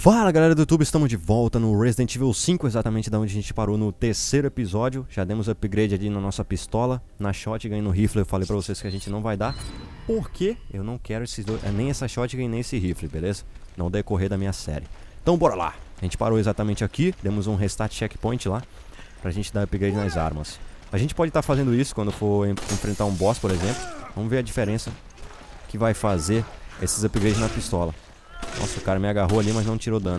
Fala galera do YouTube, estamos de volta no Resident Evil 5, exatamente da onde a gente parou no terceiro episódio. Já demos upgrade ali na nossa pistola, na shotgun e no rifle. Eu falei pra vocês que a gente não vai dar, porque eu não quero esses dois, nem essa shotgun nem esse rifle, beleza? No decorrer da minha série. Então bora lá, a gente parou exatamente aqui, demos um restart checkpoint lá, pra gente dar upgrade nas armas. A gente pode estar fazendo isso quando for enfrentar um boss, por exemplo. Vamos ver a diferença que vai fazer esses upgrades na pistola. Nossa, o cara me agarrou ali, mas não tirou dano.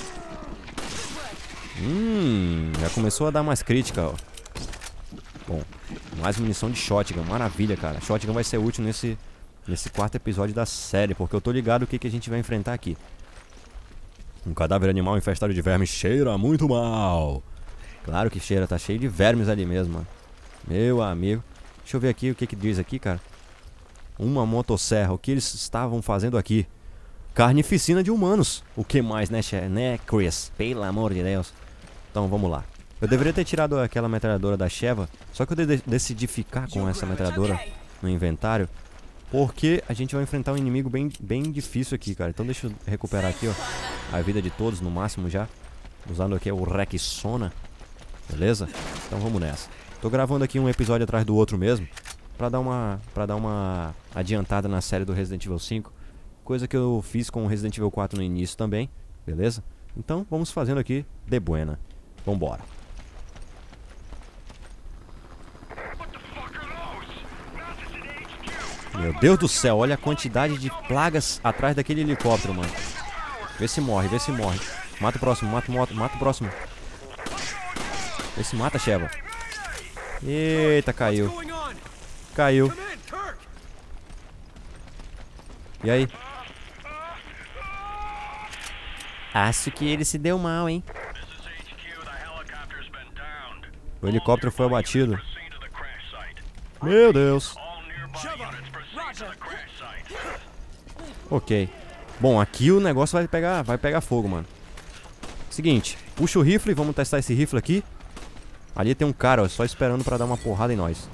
Já começou a dar mais crítica, ó. Bom, mais munição de shotgun, maravilha, cara. Shotgun vai ser útil nesse quarto episódio da série, porque eu tô ligado o que a gente vai enfrentar aqui. Um cadáver animal infestado de vermes cheira muito mal. Claro que cheira, tá cheio de vermes ali mesmo, mano. Meu amigo. Deixa eu ver aqui o que diz aqui, cara. Uma motosserra, o que eles estavam fazendo aqui? Carnificina de humanos. O que mais, né, Chris? Pelo amor de Deus. Então, vamos lá. Eu deveria ter tirado aquela metralhadora da Sheva, só que eu decidi ficar com essa metralhadora no inventário, porque a gente vai enfrentar um inimigo bem difícil aqui, cara. Então deixa eu recuperar aqui, ó, a vida de todos no máximo já. Usando aqui o Rexona. Beleza? Então vamos nessa. Tô gravando aqui um episódio atrás do outro mesmo, pra dar uma adiantada na série do Resident Evil 5. Coisa que eu fiz com o Resident Evil 4 no início também, beleza? Então vamos fazendo aqui de buena. Vambora. Meu Deus do céu, olha a quantidade de plagas atrás daquele helicóptero, mano. Vê se morre, vê se morre. Mata o próximo, mata o próximo. Vê se mata, Sheva. Eita, caiu. Caiu. E aí? Acho que ele se deu mal, hein? O helicóptero foi abatido. Meu Deus. Ok. Bom, aqui o negócio vai pegar fogo, mano. Seguinte, puxa o rifle, vamos testar esse rifle aqui. Ali tem um cara, ó, só esperando pra dar uma porrada em nós.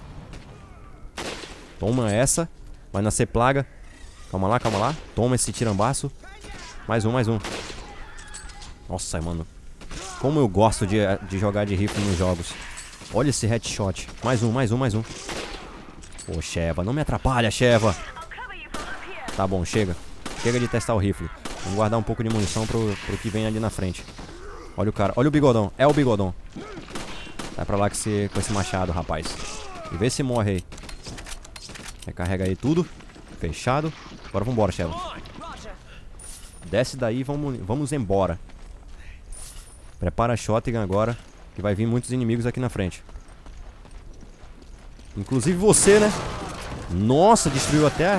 Toma essa. Vai nascer plaga. Calma lá, calma lá. Toma esse tirambaço. Mais um. Nossa, mano. Como eu gosto de jogar de rifle nos jogos. Olha esse headshot. Mais um. Pô, Sheva, não me atrapalha, Sheva. Tá bom, chega. Chega de testar o rifle. Vamos guardar um pouco de munição pro que vem ali na frente. Olha o cara, olha o bigodão. É o bigodão. Vai pra lá com esse machado, rapaz. E vê se morre aí. Recarrega aí tudo. Fechado. Agora vambora, Sheva. Desce daí e vamos embora. Prepara a shotgun agora, que vai vir muitos inimigos aqui na frente. Inclusive você, né? Nossa, destruiu até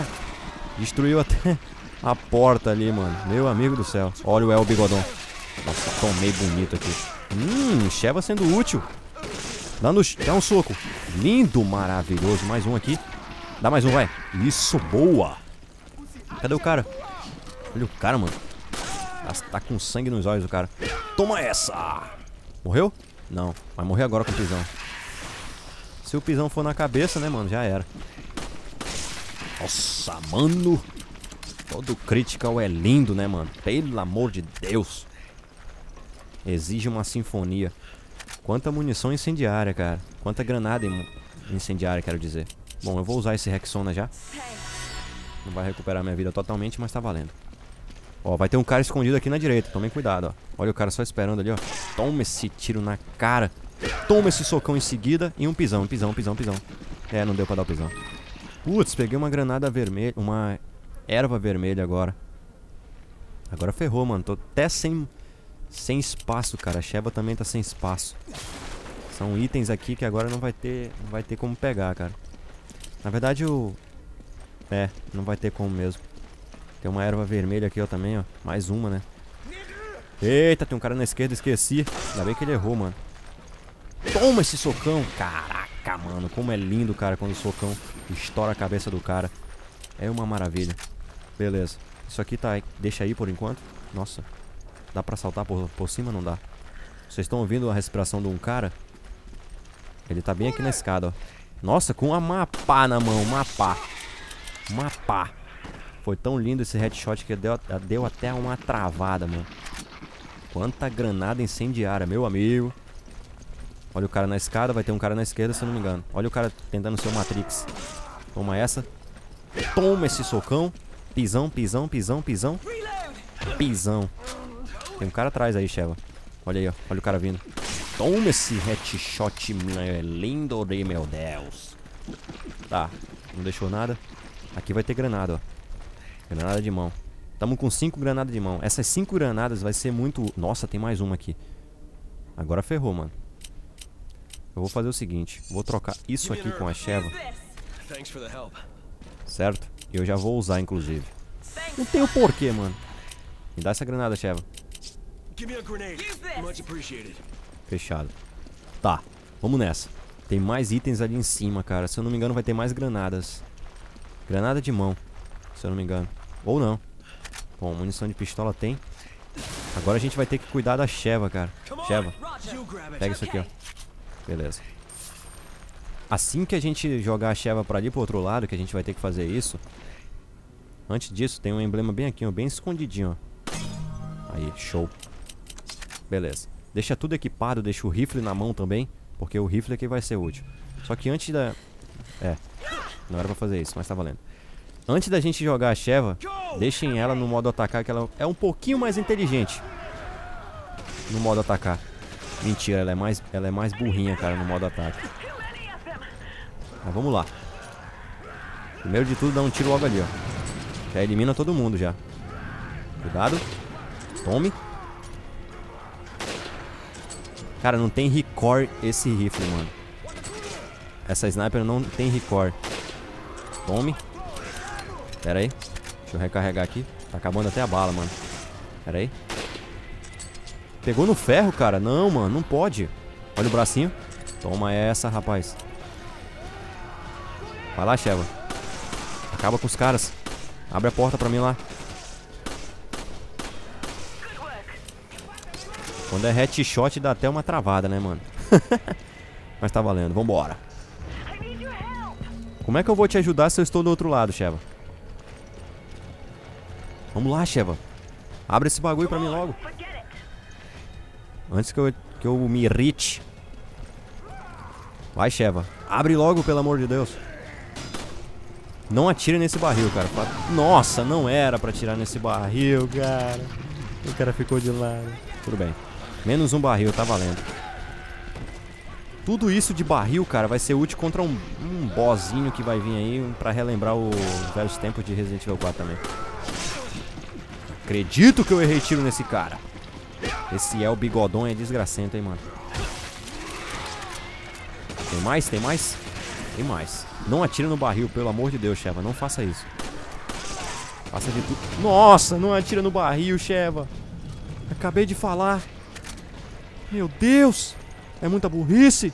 a porta ali, mano. Meu amigo do céu. Olha o El Bigodão. Nossa, tomei bonito aqui. Sheva sendo útil. Dá um soco. Lindo, maravilhoso. Mais um aqui. Dá mais um, vai. Isso, boa. Cadê o cara? Olha o cara, mano. Tá com sangue nos olhos o cara. Toma essa! Morreu? Não, vai morrer agora com o pisão. Se o pisão for na cabeça, né, mano, já era. Nossa, mano. Todo critical é lindo, né, mano? Pelo amor de Deus. Exige uma sinfonia. Quanta munição incendiária, cara. Quanta granada incendiária, quero dizer. Bom, eu vou usar esse Rexona já. Não vai recuperar minha vida totalmente, mas tá valendo. Ó, vai ter um cara escondido aqui na direita. Tomem cuidado, ó. Olha o cara só esperando ali, ó. Toma esse tiro na cara. Toma esse socão em seguida. E um pisão. É, não deu pra dar o pisão. Putz, peguei uma granada vermelha. Uma erva vermelha agora. Agora ferrou, mano. Tô até sem espaço, cara. A Sheva também tá sem espaço. São itens aqui que agora não vai ter como pegar, cara. Na verdade, não vai ter como mesmo. Tem uma erva vermelha aqui, ó, também, ó. Mais uma, né? Eita, tem um cara na esquerda, esqueci. Ainda bem que ele errou, mano. Toma esse socão. Caraca, mano. Como é lindo, cara, quando o socão estoura a cabeça do cara. É uma maravilha. Beleza. Isso aqui tá... Deixa aí por enquanto. Nossa. Dá pra saltar por cima? Não dá. Vocês estão ouvindo a respiração de um cara? Ele tá bem aqui na escada, ó. Nossa, com uma mapá na mão. Mapá. Foi tão lindo esse headshot que deu até uma travada, mano. Quanta granada incendiária, meu amigo. Olha o cara na escada, vai ter um cara na esquerda, se eu não me engano. Olha o cara tentando ser o Matrix. Toma essa. Toma esse socão. Pisão, pisão, pisão, pisão. Pisão. Tem um cara atrás aí, Sheva. Olha aí, ó. Olha o cara vindo. Toma esse headshot lindo de meu Deus. Tá, não deixou nada. Aqui vai ter granada, ó. Granada de mão. Tamo com 5 granadas de mão. Essas 5 granadas vai ser muito... Nossa, tem mais uma aqui. Agora ferrou, mano. Eu vou fazer o seguinte. Vou trocar isso aqui com a Sheva. Certo? Eu já vou usar, inclusive. Não tem o porquê, mano. Me dá essa granada, Sheva. Fechado. Tá, vamos nessa. Tem mais itens ali em cima, cara. Se eu não me engano vai ter mais granadas. Granada de mão, se eu não me engano. Ou não. Bom, munição de pistola tem. Agora a gente vai ter que cuidar da Sheva, cara. Sheva, pega isso aqui, ó. Beleza. Assim que a gente jogar a Sheva pra ali pro outro lado, que a gente vai ter que fazer isso. Antes disso tem um emblema bem aqui, ó. Bem escondidinho, ó. Aí, show. Beleza. Deixa tudo equipado, deixa o rifle na mão também, porque o rifle aqui vai ser útil. Só que antes da... não era pra fazer isso, mas tá valendo. Antes da gente jogar a Sheva, deixem ela no modo atacar, que ela é um pouquinho mais inteligente no modo atacar. Mentira, ela é mais burrinha, cara, no modo ataque. Mas vamos lá. Primeiro de tudo, dá um tiro logo ali, ó. Já elimina todo mundo, já. Cuidado. Tome. Cara, não tem record esse rifle, mano. Essa sniper não tem record. Tome. Pera aí. Deixa eu recarregar aqui. Tá acabando até a bala, mano. Pera aí. Pegou no ferro, cara. Não, mano, não pode. Olha o bracinho. Toma essa, rapaz. Vai lá, Sheva. Acaba com os caras. Abre a porta pra mim lá. Quando é headshot dá até uma travada, né, mano? Mas tá valendo, vambora. Como é que eu vou te ajudar se eu estou do outro lado, Sheva? Vamos lá, Sheva. Abre esse bagulho pra mim logo. Antes que eu me irrite. Vai, Sheva. Abre logo, pelo amor de Deus. Não atire nesse barril, cara. Nossa, não era pra atirar nesse barril, cara. O cara ficou de lado. Tudo bem. Menos um barril, tá valendo. Tudo isso de barril, cara, vai ser útil contra um bossinho que vai vir aí pra relembrar os velhos tempos de Resident Evil 4 também. Acredito que eu errei tiro nesse cara. Esse é o bigodão, é desgracento, hein, mano. Tem mais? Tem mais? Tem mais. Não atira no barril, pelo amor de Deus, Sheva. Não faça isso. Faça de tudo. Nossa, não atira no barril, Sheva. Acabei de falar. Meu Deus. É muita burrice.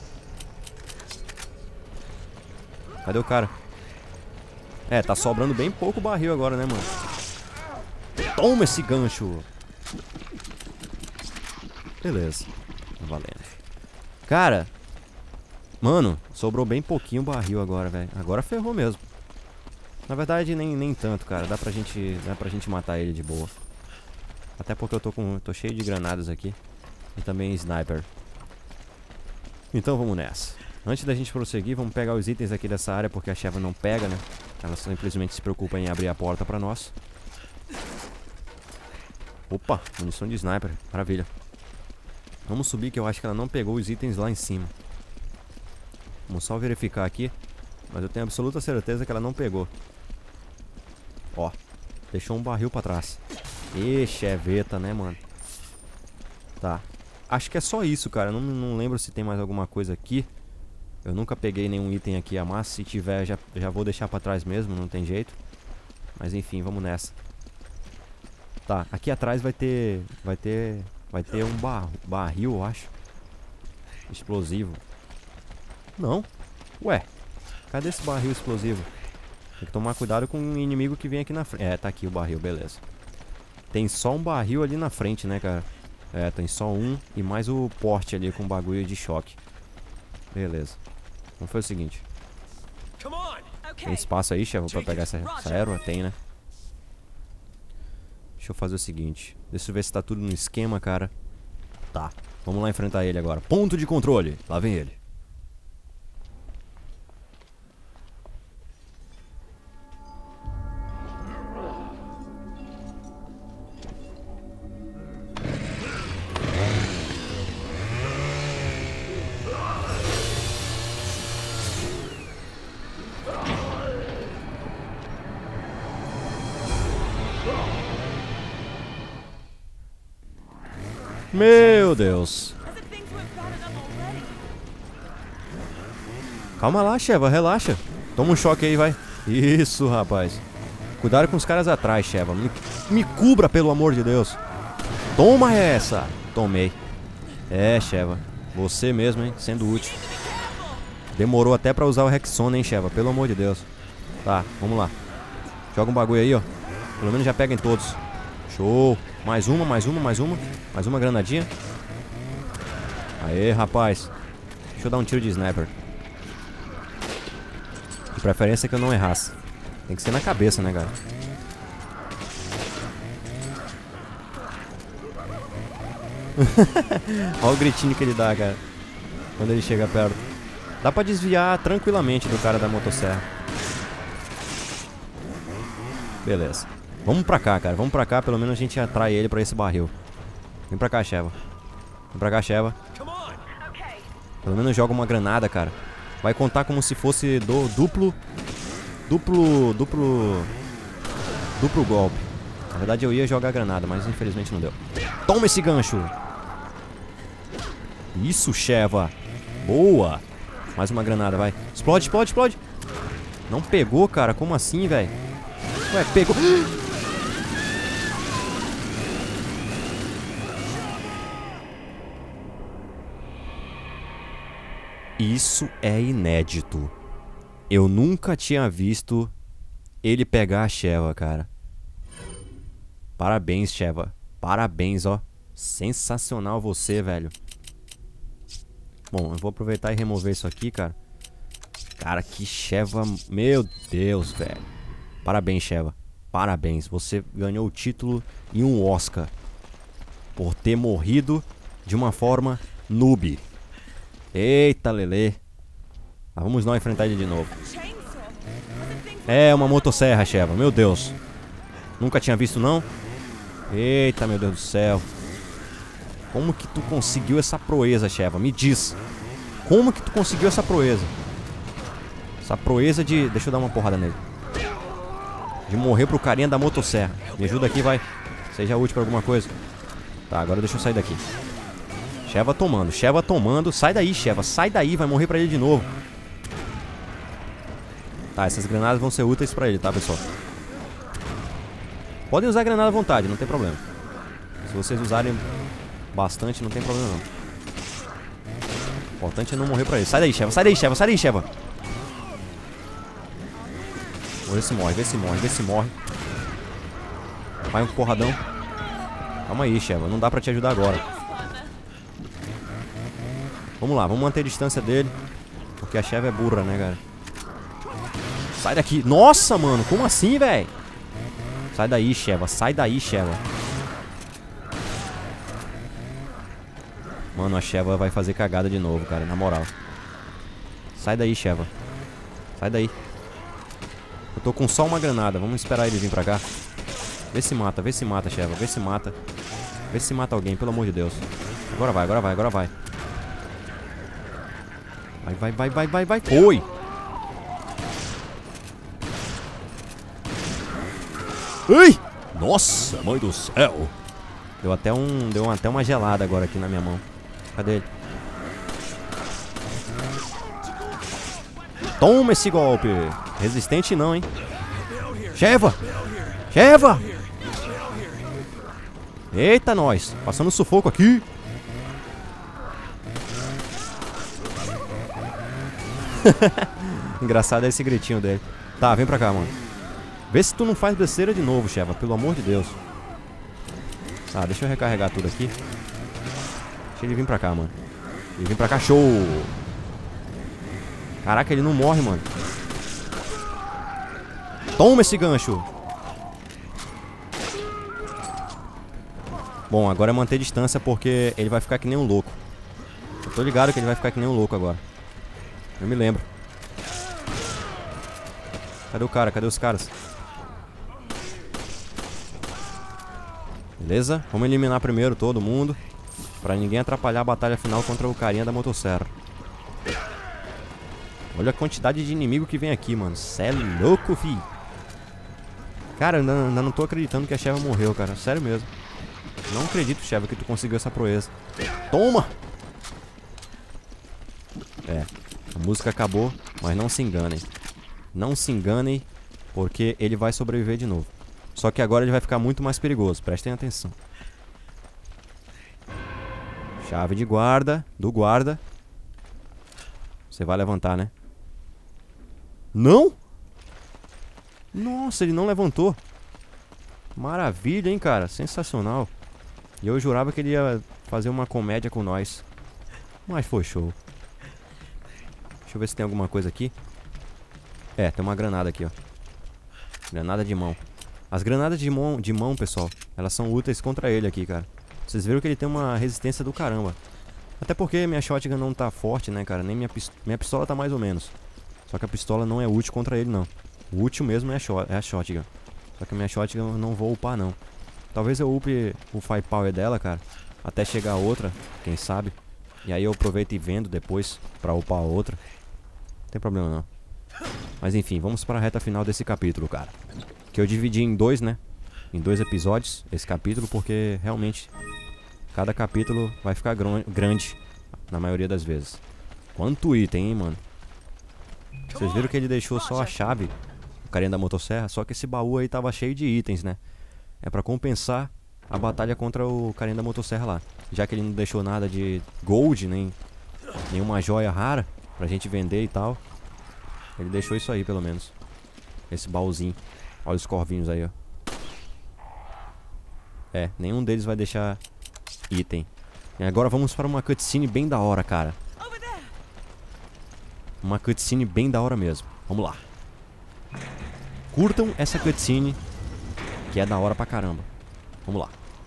Cadê o cara? É, tá sobrando bem pouco barril agora, né, mano? Toma esse gancho. Beleza. Tá valendo. Cara. Mano, sobrou bem pouquinho barril agora, velho. Agora ferrou mesmo. Na verdade, nem tanto, cara. Dá pra gente matar ele de boa. Até porque eu tô cheio de granadas aqui. E também sniper. Então vamos nessa. Antes da gente prosseguir, vamos pegar os itens aqui dessa área, porque a Sheva não pega, né? Ela simplesmente se preocupa em abrir a porta pra nós. Opa, munição de sniper. Maravilha. Vamos subir, que eu acho que ela não pegou os itens lá em cima. Vamos só verificar aqui. Mas eu tenho absoluta certeza que ela não pegou. Ó, deixou um barril pra trás. Ê, cheveta, né, mano? Tá. Acho que é só isso, cara. Não lembro se tem mais alguma coisa aqui. Eu nunca peguei nenhum item aqui a mais. Se tiver, já vou deixar pra trás mesmo. Não tem jeito. Mas enfim, vamos nessa. Tá, aqui atrás vai ter um barril, eu acho. Explosivo. Não. Ué, cadê esse barril explosivo? Tem que tomar cuidado com o inimigo que vem aqui na frente. É, tá aqui o barril, beleza. Tem só um barril ali na frente, né, cara? É, tem só um e mais o porte ali com bagulho de choque. Beleza. Então foi o seguinte. Tem espaço aí, chefe, pra pegar essa aero? Tem, né? Deixa eu fazer o seguinte. Deixa eu ver se tá tudo no esquema, cara. Tá, vamos lá enfrentar ele agora. Ponto de controle. Lá vem ele. Meu Deus. Calma lá, Sheva, relaxa. Toma um choque aí, vai. Isso, rapaz. Cuidado com os caras atrás, Sheva. Me cubra, pelo amor de Deus. Toma essa. Tomei. É, Sheva. Você mesmo, hein, sendo útil. Demorou até pra usar o Rexona, hein, Sheva. Pelo amor de Deus. Tá, vamos lá. Joga um bagulho aí, ó. Pelo menos já pega em todos. Show. Mais uma. Mais uma granadinha. Aê, rapaz. Deixa eu dar um tiro de sniper. De preferência que eu não errasse. Tem que ser na cabeça, né, cara? Olha o gritinho que ele dá, cara. Quando ele chega perto. Dá pra desviar tranquilamente do cara da motosserra. Beleza. Vamos pra cá, cara. Vamos pra cá. Pelo menos a gente atrai ele pra esse barril. Vem pra cá, Sheva. Vem pra cá, Sheva. Pelo menos joga uma granada, cara. Vai contar como se fosse duplo golpe. Na verdade eu ia jogar a granada, mas infelizmente não deu. Toma esse gancho. Isso, Sheva. Boa. Mais uma granada, vai. Explode, explode, explode. Não pegou, cara. Como assim, velho? Ué, pegou. Isso é inédito. Eu nunca tinha visto ele pegar a Sheva, cara. Parabéns, Sheva. Parabéns, ó. Sensacional você, velho. Bom, eu vou aproveitar e remover isso aqui, cara. Cara, que Sheva. Meu Deus, velho. Parabéns, Sheva. Parabéns. Você ganhou o título e um Oscar por ter morrido de uma forma noob. Eita, lelê. Ah, vamos nós enfrentar ele de novo. É uma motosserra, Sheva. Meu Deus. Nunca tinha visto, não? Eita, meu Deus do céu. Como que tu conseguiu essa proeza, Sheva? Me diz. Como que tu conseguiu essa proeza? Essa proeza de... Deixa eu dar uma porrada nele. De morrer pro carinha da motosserra. Me ajuda aqui, vai. Seja útil pra alguma coisa. Tá, agora deixa eu sair daqui. Sheva tomando, Sheva tomando. Sai daí, Sheva, sai daí, vai morrer pra ele de novo. Tá, essas granadas vão ser úteis pra ele, tá, pessoal? Podem usar granada à vontade, não tem problema. Se vocês usarem bastante, não tem problema não. O importante é não morrer pra ele. Sai daí, Sheva, sai daí, Sheva, sai daí, Sheva. Vamos ver se morre, vê se morre, vê se morre. Vai um porradão. Calma aí, Sheva, não dá pra te ajudar agora. Vamos lá, vamos manter a distância dele. Porque a Sheva é burra, né, cara? Sai daqui. Nossa, mano, como assim, velho? Sai daí, Sheva. Sai daí, Sheva. Mano, a Sheva vai fazer cagada de novo, cara, na moral. Sai daí, Sheva. Sai daí. Eu tô com só uma granada. Vamos esperar ele vir pra cá. Vê se mata, Sheva. Vê se mata. Vê se mata alguém, pelo amor de Deus. Agora vai, agora vai, agora vai. Vai, vai, vai, vai, vai. Foi! Ai! Nossa, mãe do céu! Deu até uma gelada agora aqui na minha mão. Cadê ele? Toma esse golpe! Resistente não, hein? Sheva! Sheva! Eita, nós! Passando sufoco aqui! Engraçado é esse gritinho dele. Tá, vem pra cá, mano. Vê se tu não faz besteira de novo, Sheva. Pelo amor de Deus. Tá, deixa eu recarregar tudo aqui. Deixa ele vir pra cá, mano. Ele vem pra cá, show. Caraca, ele não morre, mano. Toma esse gancho. Bom, agora é manter distância porque ele vai ficar que nem um louco. Eu tô ligado que ele vai ficar que nem um louco agora. Eu me lembro. Cadê o cara? Cadê os caras? Beleza? Vamos eliminar primeiro todo mundo, pra ninguém atrapalhar a batalha final contra o carinha da motosserra. Olha a quantidade de inimigo que vem aqui, mano. Cê é louco, fi. Cara, eu ainda não tô acreditando que a Sheva morreu, cara. Sério mesmo. Não acredito, Sheva, que tu conseguiu essa proeza. Toma! É, a música acabou, mas não se enganem. Não se enganem, porque ele vai sobreviver de novo. Só que agora ele vai ficar muito mais perigoso, prestem atenção. Chave de guarda, do guarda. Você vai levantar, né? Não? Nossa, ele não levantou. Maravilha, hein, cara? Sensacional. E eu jurava que ele ia fazer uma comédia com nós. Mas foi show. Deixa eu ver se tem alguma coisa aqui. É, tem uma granada aqui, ó. Granada de mão. As granadas de mão, pessoal, elas são úteis contra ele aqui, cara. Vocês viram que ele tem uma resistência do caramba. Até porque minha shotgun não tá forte, né, cara? Nem minha pistola tá mais ou menos. Só que a pistola não é útil contra ele, não. O útil mesmo é a shotgun. Só que a minha shotgun eu não vou upar, não. Talvez eu upe o firepower dela, cara, até chegar a outra, quem sabe. E aí eu aproveito e vendo depois pra upar a outra. Não tem problema, não. Mas enfim, vamos para a reta final desse capítulo, cara. Que eu dividi em dois, né? Em 2 episódios, esse capítulo, porque realmente cada capítulo vai ficar grande na maioria das vezes. Quanto item, hein, mano? Vocês viram que ele deixou só a chave, o carinha da motosserra, só que esse baú aí tava cheio de itens, né? É pra compensar a batalha contra o carinha da motosserra lá. Já que ele não deixou nada de gold, nem nenhuma joia rara pra gente vender e tal. Ele deixou isso aí, pelo menos. Esse baúzinho. Olha os corvinhos aí, ó. É, nenhum deles vai deixar item. E agora vamos para uma cutscene bem da hora, cara. Uma cutscene bem da hora mesmo. Vamos lá. Curtam essa cutscene, que é da hora pra caramba. Vamos lá.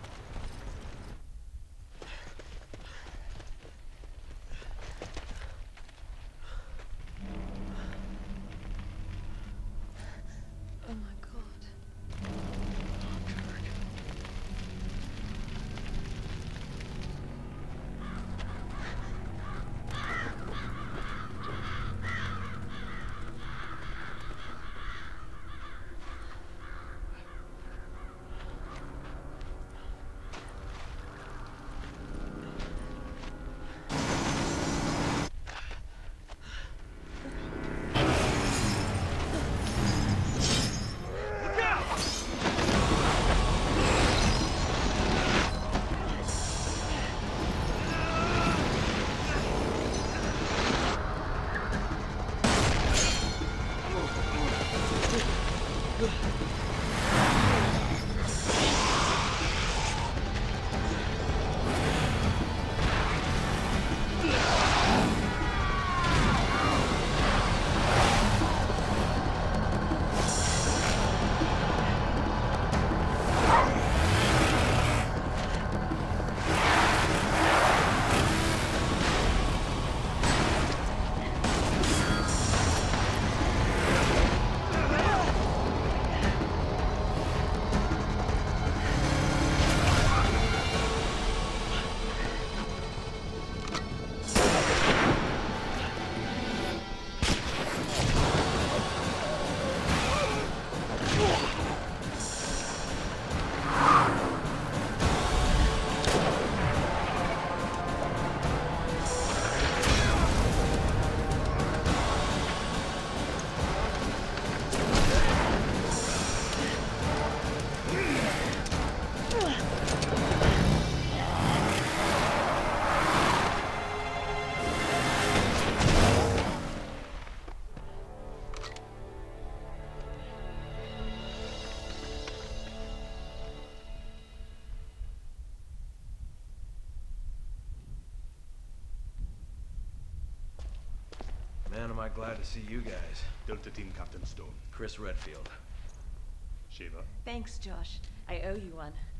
Man, am I glad to see you guys. Delta Team Captain Stone. Chris Redfield. Sheva. Thanks, Josh. I owe you one. You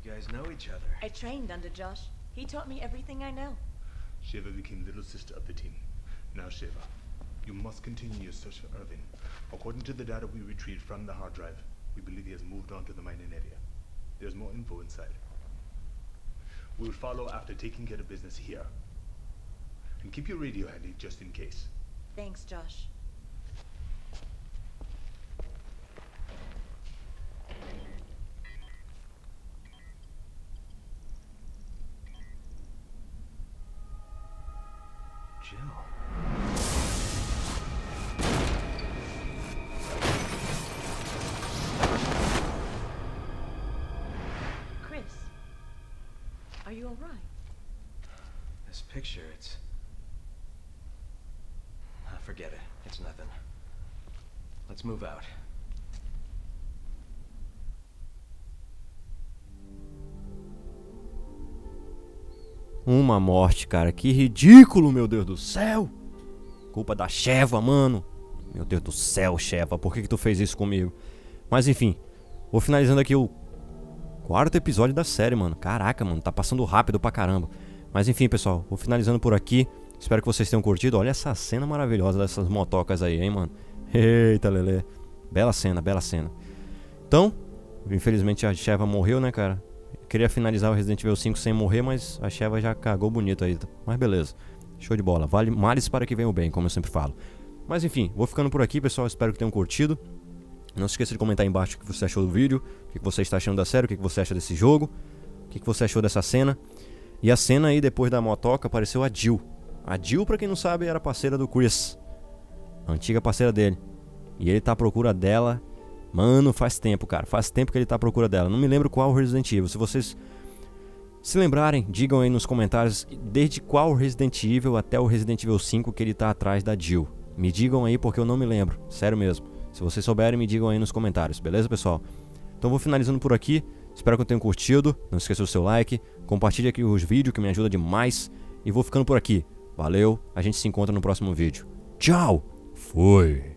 guys know each other. I trained under Josh. He taught me everything I know. Sheva became little sister of the team. Now, Sheva, you must continue your search for Irving. According to the data we retrieved from the hard drive, we believe he has moved on to the mining area. There's more info inside. We will follow after taking care of business here. And keep your radio handy just in case. Thanks, Josh. Jill. Chris, are you all right? This picture, it's... forget it. It's nothing. Let's move out. Uma morte, cara. Que ridículo, meu Deus do céu. Culpa da Sheva, mano. Meu Deus do céu, Sheva. Por que tu fez isso comigo? Mas enfim. Vou finalizando aqui o 4º episódio da série, mano. Caraca, mano. Tá passando rápido pra caramba. Mas enfim, pessoal. Vou finalizando por aqui. Espero que vocês tenham curtido. Olha essa cena maravilhosa dessas motocas aí, hein, mano. Eita, lelê. Bela cena, bela cena. Então, infelizmente a Sheva morreu, né, cara? Queria finalizar o Resident Evil 5 sem morrer, mas a Sheva já cagou bonito aí. Mas beleza. Show de bola. Vale males para que venha o bem, como eu sempre falo. Mas enfim, vou ficando por aqui, pessoal. Espero que tenham curtido. Não se esqueça de comentar aí embaixo o que você achou do vídeo, o que você está achando da série, o que você acha desse jogo, o que você achou dessa cena. E a cena aí, depois da motoca, apareceu a Jill. A Jill, pra quem não sabe, era parceira do Chris. A antiga parceira dele. E ele tá à procura dela. Mano, faz tempo, cara. Faz tempo que ele tá à procura dela. Não me lembro qual Resident Evil. Se vocês se lembrarem, digam aí nos comentários desde qual Resident Evil até o Resident Evil 5 que ele tá atrás da Jill. Me digam aí porque eu não me lembro. Sério mesmo. Se vocês souberem, me digam aí nos comentários. Beleza, pessoal? Então vou finalizando por aqui. Espero que tenham curtido. Não esqueça do seu like. Compartilhe aqui os vídeos que me ajuda demais. E vou ficando por aqui. Valeu. A gente se encontra no próximo vídeo. Tchau. Fui.